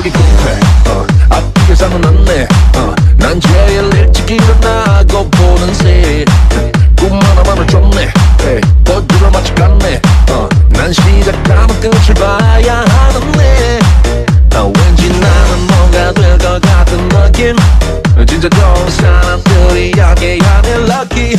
여기 급해 아프게 사는 않네 난 제일 일찍 일어나고 보는 새 꿈 하나만을 줬네 버드를 마치 갔네 난 시작하면 끝을 봐야 하는데 왠지 나는 뭔가 될 것 같은 느낌 진짜 좋은 사람들이 여기야 내 lucky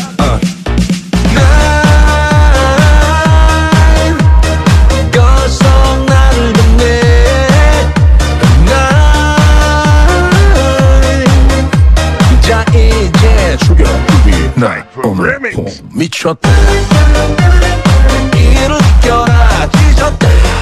오늘 폼미쳤다 이를 느껴라 지쳤다